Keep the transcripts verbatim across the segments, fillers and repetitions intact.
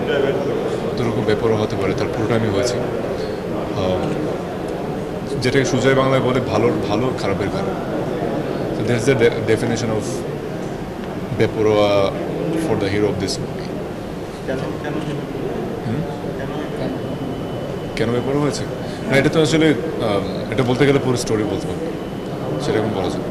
কতটুকু বেপরোয়া হতে পারে তার পুরোটা আমি হয়েছি, যেটাকে সুজয় বাংলায় বলে ভালোর ভালো খারাপের খারাপ। So that's the de- definition of বেপরোয়া for the hero of this movie. কেন বেপরোয়া হয়েছে না, এটা তো আসলে এটা বলতে গেলে পুরো স্টোরি বলতে পারবে, সেরকম বলা যায়।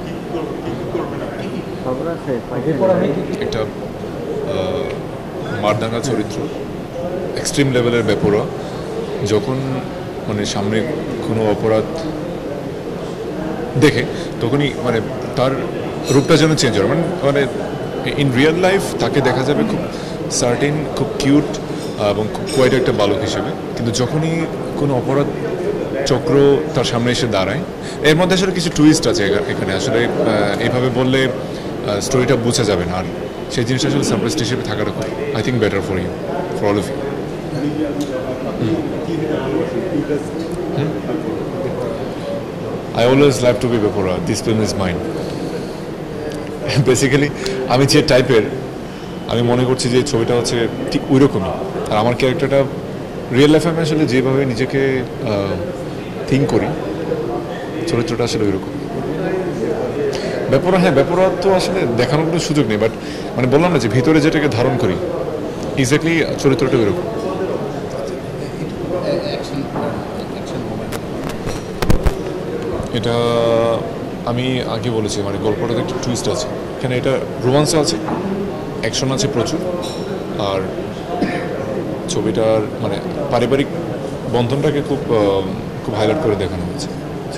একটা মারদাঙ্গা চরিত্র, এক্সট্রিম লেভেলের বেপরোয়া, যখন মানে সামনে কোনো অপরাধ দেখে তখনই মানে তার রূপটা যেন চেঞ্জ হয়। মানে মানে ইন রিয়েল লাইফ তাকে দেখা যাবে খুব সার্টেন, খুব কিউট এবং খুব কোয়াইট একটা বালক হিসেবে, কিন্তু যখনই কোনো অপরাধ চক্র তার সামনে এসে দাঁড়ায়, এর মধ্যে আসলে কিছু টুইস্ট আছে এখানে। আসলে এইভাবে বললে স্টোরিটা বোঝা যাবে না, আর সেই জিনিসটা আসলে সারপ্রাইজ হিসেবে থাকাটা খুব I think better for you, for all of you. I always like to be Bepora. This film is mine. Basically আমি যে টাইপের, আমি মনে করছি যে ছবিটা হচ্ছে ঠিক ওই রকমই। আর আমার ক্যারেক্টারটা রিয়েল লাইফে আমি আসলে যেভাবে নিজেকে থিঙ্ক করি, চরিত্রটা আসলে ওই রকম। বেপরোয়া, হ্যাঁ বেপরোয়া তো আসলে দেখানোর কোনো সুযোগ নেই, বাট মানে বললাম না যে ভিতরে যেটাকে ধারণ করি এক্স্যাক্টলি চরিত্রটা ওই রকম। এটা আমি আগে বলেছি, মানে গল্পটাতে একটা টুইস্ট আছে এখানে। এটা রোমান্স আছে, অ্যাকশন আছে প্রচুর, আর ছবিটার মানে পারিবারিক বন্ধনটাকে খুব খুব হাইলাইট করে দেখানো হয়েছে।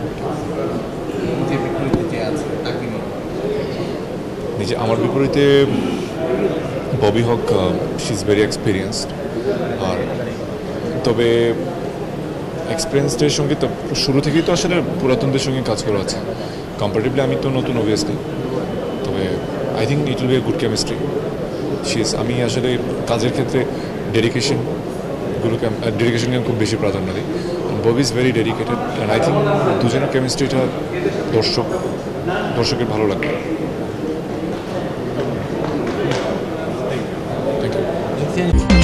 নিজে আমার বিপরীতে Bobby Haque, she is very experienced, আর তবে এক্সপিরিয়েন্সদের সঙ্গে তো শুরু থেকেই তো আসলে পুরাতনদের সঙ্গে কাজ করা আছে। কম্পারেটিভলি আমি তো নতুন অবভিয়াসলি, তবে I think it will be a good chemistry. শিস আমি আসলে কাজের ক্ষেত্রে ডেডিকেশনগুলোকে ডেডিকেশনকে আমি খুব বেশি প্রাধান্য দিই। Bobby is very dedicated, and I think দুজনের কেমিস্ট্রিটা দর্শক দর্শকের ভালো লাগবে। Thank you.